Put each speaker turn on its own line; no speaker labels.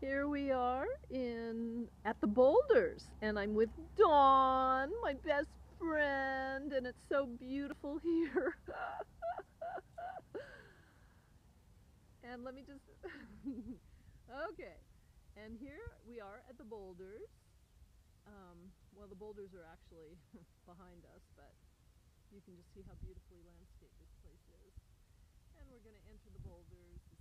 Here we are at the boulders, and I'm with Dawn, my best friend, and it's so beautiful here. And let me just okay. And here we are at the boulders. Well, the boulders are actually behind us, but you can just see how beautifully landscaped this place is. And we're going to enter the boulders.